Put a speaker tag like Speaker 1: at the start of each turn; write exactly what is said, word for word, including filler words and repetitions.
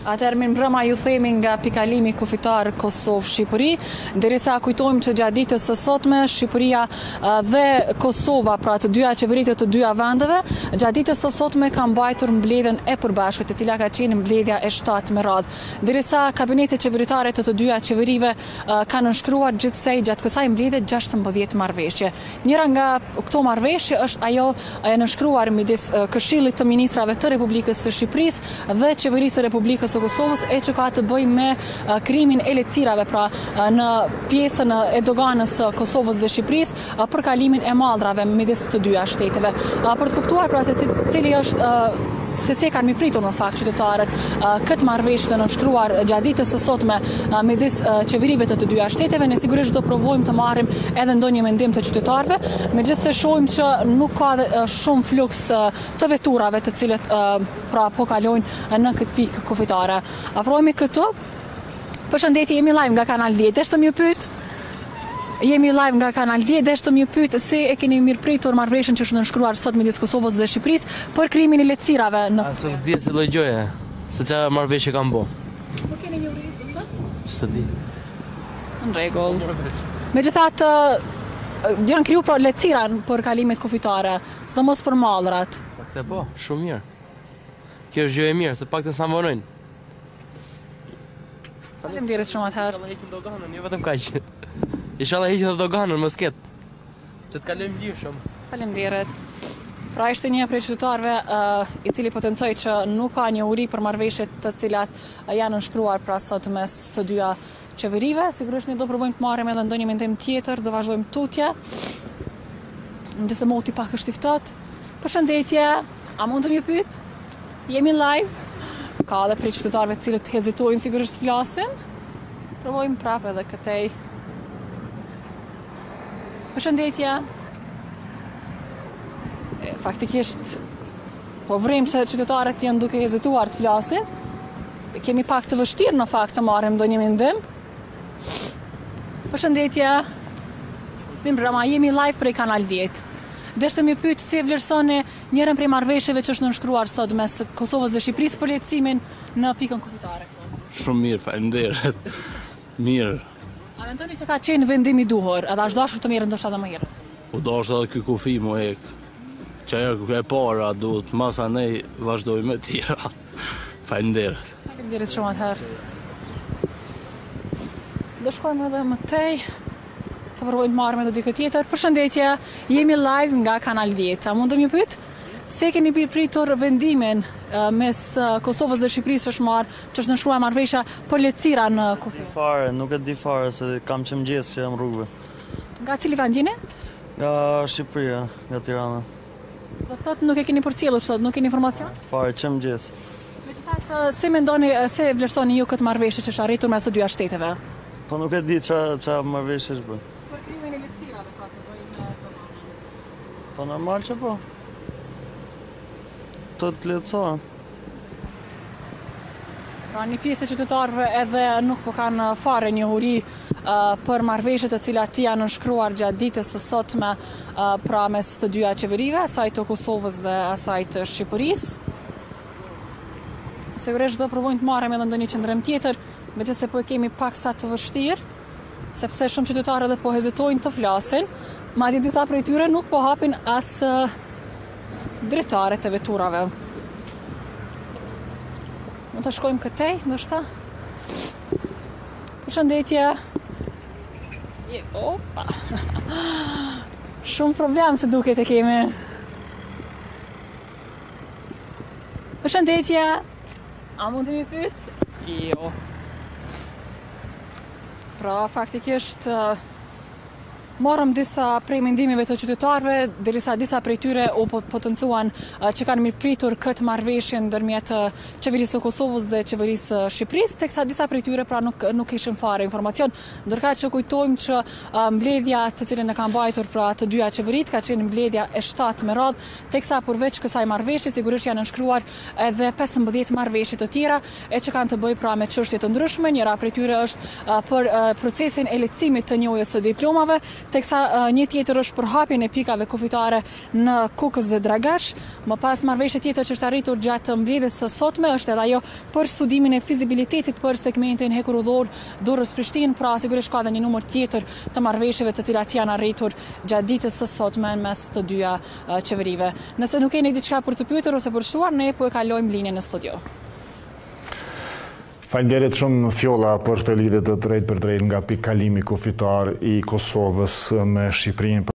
Speaker 1: Atëherë mirë mbrëma ju themi nga pikalimi kufitar Kosovë-Shqipëri, derisa kujtojmë që gjatë ditës së sotme Shqipëria dhe Kosova, pra të dyja qeveritë të dyja vendeve, gjatë ditës së sotme kanë mbajtur mbledhjen e përbashkët, e cila ka qenë mbledhja e shtatë me radhë. Derisa kabinetet qeveritare të të dyja qeverive kanë nënshkruar gjithsej gjatë kësaj mbledhje gjashtëmbëdhjetë marrëveshje. Njëra nga këto marrëveshje është ajo e nënshkruar midis Këshillit të Ministrave të Republikës së Shqipërisë dhe Qeverisë së Republikës së Kosovës, e që ka të bëjë me krimin e lehtësirave, pra në pjesën e doganës së Kosovës dhe Shqipërisë për kalimin e mallrave midis të dyja shteteve. Për të kuptuar pra se cili është se se kanë mirëpritur në fakt qytetarët këtë marrëveshje të nënshkruar gjatë ditës së sotme midis qeverive të të dyja shteteve, ne sigurisht do provojmë të marrim edhe ndonjë mendim të qytetarëve, megjithëse shohim që nuk ka shumë fluks të veturave të cilët pra po kalojnë në këtë pikë kufitare. Afrohemi këtu. Përshëndetje, jemi live nga Kanal dhjetë. Deshtë të më pyet? Jemi live nga Kanal dhjetë, deshtë më pyet se e keni mirëpritur marrëveshjen që është nënshkruar sot midis Kosovës dhe Shqipërisë për krimin e lehtësirave në.
Speaker 2: As nuk di se lloj gjoje, se çfarë marrëveshje kanë bë.
Speaker 1: Po keni një urrë?
Speaker 2: S'e di.
Speaker 1: Në rregull. Megjithatë janë kriju pra lehtësira për kalimet kufitare, sidomos për mallrat.
Speaker 2: Paktë po, shumë mirë. Kjo është gjë e mirë, se paktën s'na vonojnë.
Speaker 1: Faleminderit shumë atëherë.
Speaker 2: Inshallah heqin doganën, jo vetëm kaq. Inshallah heqin doganën, mos ket. Që të kalojmë lirshëm.
Speaker 1: Faleminderit. Pra ishte një prej qytetarëve uh, i cili potencoi që nuk ka një uri për marrëveshjet të cilat uh, janë nënshkruar pra sot mes të dyja qeverive. Sigurisht ne do provojmë të marrim edhe ndonjë mendim tjetër, do vazhdojmë tutje. Nëse moti pak është i ftohtë. Përshëndetje, a mund të më pyet? Jemi live. Ka edhe prej qytetarëve të cilët hezitojnë sigurisht të flasin. Provojmë prapë edhe këtej. Përshëndetje. E, faktikisht po vrim që qytetarët janë duke hezituar të flasin. Kemi pak të vështirë në fakt të marrim ndonjë mendim. Përshëndetje. Mirëmbrëma, jemi live prej Kanal dhjetë. Deshte më pyet si e vlerësoni njërin prej marrëveshjeve që është nënshkruar sot mes Kosovës dhe Shqipërisë për lehtësimin në pikën kufitare.
Speaker 3: Shumë mirë, faleminderit. Mirë.
Speaker 1: A mendoni që ka qenë vendim i duhur, edhe është dashur të merret ndoshta edhe më herët?
Speaker 3: U dashur edhe ky kufi më ek. Që ajo e para duhet, masa ne vazhdojmë me tjera. Faleminderit.
Speaker 1: Faleminderit shumë atëherë. Do shkojmë edhe më tej. Të provojmë të marrim edhe dikë tjetër. Përshëndetje, jemi live nga Kanal dhjetë. A mund të më pyet se keni pritur vendimin uh, mes uh, Kosovës dhe Shqipërisë është marrë, që është nënshkruar marrëveshja për lehtësira në kufi?
Speaker 4: Fare, nuk e di fare se kam që mëngjes që jam rrugëve.
Speaker 1: Nga cili vend jeni?
Speaker 4: Nga Shqipëria, nga Tirana.
Speaker 1: Do të thotë nuk e keni përcjellur sot, nuk keni informacion?
Speaker 4: Fare, që mëngjes.
Speaker 1: Megjithatë, si mendoni, se vlerësoni ju këtë marrëveshje që është arritur mes të dyja shteteve?
Speaker 4: Po nuk e di ç'a marrëveshje është bën.
Speaker 1: Për krimin e lehtësirave ka të bëjë me doganën.
Speaker 4: Po normal që po. Të të lehtësohen.
Speaker 1: Pra një pjesë e qytetarëve edhe nuk po kanë fare një uri uh, për marrëveshjet të cilat janë nënshkruar gjatë ditës së sotme uh, pra mes të dyja qeverive, asaj të Kosovës dhe asaj të Shqipërisë. Sigurisht do provojmë të marrim edhe ndonjë qendrim tjetër, megjithëse po e kemi paksa të vështirë, sepse shumë qytetarë edhe po hezitojnë të flasin, madje disa prej tyre nuk po hapin as uh, drejtaret e veturave. Mund të shkojmë këtej, ndoshta? Përshëndetje. Je, opa. Shumë problem se duket e kemi. Përshëndetje. A mund të më pyet? Jo. Pra, faktikisht morëm disa prej mendimeve të qytetarëve, derisa disa prej tyre u potencuan që kanë mirëpritur këtë marrëveshje ndërmjet qeverisë së Kosovës dhe qeverisë së Shqipërisë, teksa disa prej tyre pra nuk nuk kishin fare informacion, ndërkaq që kujtojmë që mbledhja të cilën e kanë mbajtur pra të dyja qeveritë ka qenë mbledhja e shtatë me radhë, teksa përveç kësaj marrëveshje sigurisht janë nënshkruar edhe pesëmbëdhjetë marrëveshje të tjera e që kanë të bëjë pra me çështje të ndryshme. Njëra prej tyre është për procesin e lehtësimit të njohjes së diplomave, teksa uh, një tjetër është përhapjen e pikave kufitare në Kukës dhe Dragash. Më pas marrëveshje tjetër që është arritur gjatë mbledhjes së sotme është edhe ajo për studimin e fizibilitetit për segmentin hekurudhor Durrës-Prishtinë, pra sigurisht ka edhe një numër tjetër të marrëveshjeve të cilat janë arritur gjatë ditës së sotme mes të dyja uh, qeverive. Nëse nuk keni diçka për të pyetur ose për shtuar, ne po e kalojmë linjën në studio.
Speaker 5: Faleminderit shumë Fjolla për këtë lidhje të drejtë për drejtë nga pikë kalimi kufitar i Kosovës me Shqipërinë.